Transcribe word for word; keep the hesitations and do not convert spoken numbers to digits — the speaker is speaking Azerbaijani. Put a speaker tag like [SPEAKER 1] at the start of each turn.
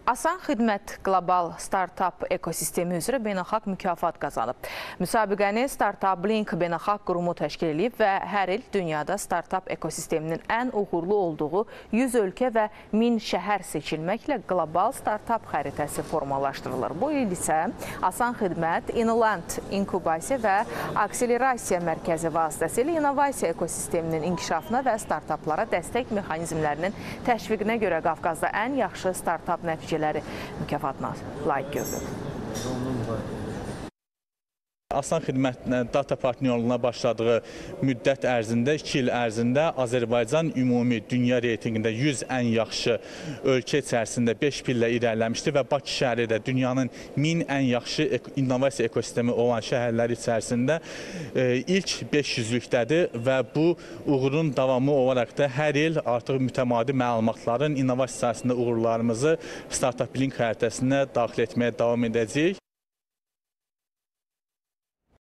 [SPEAKER 1] Asan Xidmət qlobal startap ekosistemi üzrə beynəlxalq mükafat qazanıb. Müsabiqəni Startup Link beynəlxalq qurumu təşkil edib və hər il dünyada startap ekosisteminin ən uğurlu olduğu yüz ölkə və min şəhər seçilməklə qlobal startap xəritəsi formalaşdırılır. Bu il isə Asan Xidmət, Inland İnkubasiya və Akselerasiya Mərkəzi vasitəsilə innovasiya ekosisteminin inkişafına və startaplara dəstək mexanizmlərinin təşviqinə görə Qafqazda ən yaxşı startap nəticələri mükafatına layiq görülür.
[SPEAKER 2] Asan Xidmətlə data partnyorluğuna başladığı müddət ərzində, iki il ərzində Azərbaycan ümumi dünya reytinqində yüz ən yaxşı ölkə içərisində beş pillə irəliləmişdir və Bakı şəhəri də dünyanın min ən yaxşı innovasiya ekosistemi olan şəhərləri içərisində ilk beş yüzlükdədir və bu uğurun davamı olaraq da hər il artıq mütəmadi məlumatların innovasiya sahəsində uğurlarımızı Startup Link xəritəsinə daxil etməyə davam edəcəyik.